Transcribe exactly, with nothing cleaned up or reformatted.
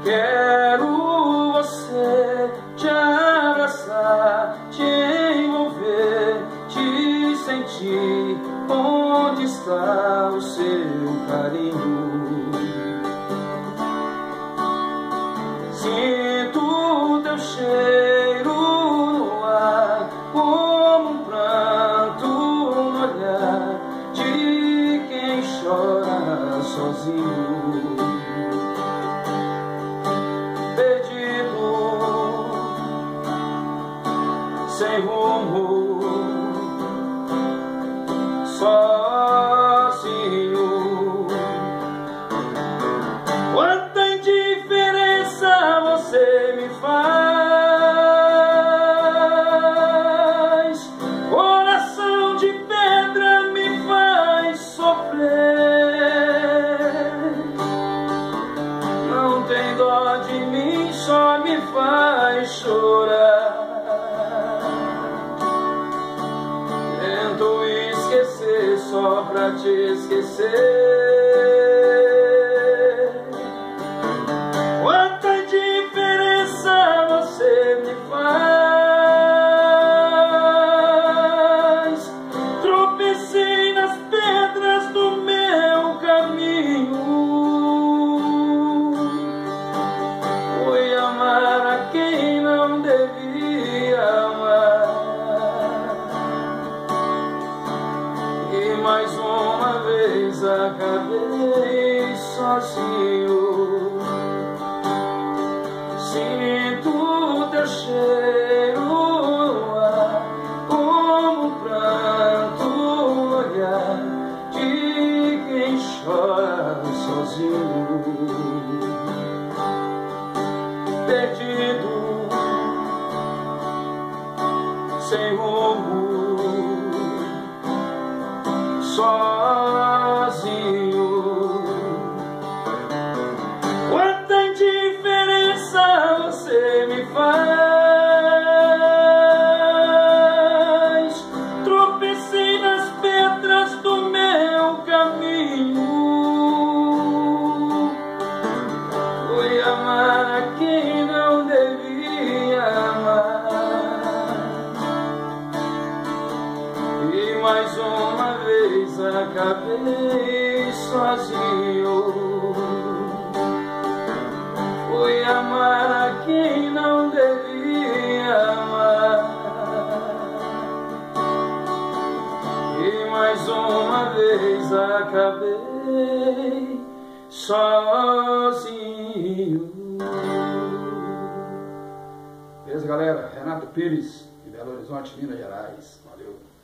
Quero você, te abraçar, te envolver, te sentir. Onde está o seu carinho? Sinto teu cheiro no ar, como um pranto no olhar de quem chora sozinho. Perdido, sem rumo, sozinho. Quanta indiferença você me faz, coração de pedra me faz sofrer. Não tem dó de mim, só me faz chorar. Tento esquecer só pra te esquecer. Quanta diferença você me faz. Tropecei nas pedras do meu caminho. Fui amar a quem não devia amar. E mais uma vez acabei sozinho. Sinto teu cheiro no ar, como um pranto no olhar de quem chora sozinho. Perdido, sem rumo, sozinho. Quanta indiferença você me faz. Tropecei nas pedras do meu caminho. Fui amar a quem não devia amar. E mais uma vez acabei sozinho. Fui amar a quem não devia amar. E mais uma vez acabei sozinho. Beleza, galera? Renato Pires, de Belo Horizonte, Minas Gerais. Valeu.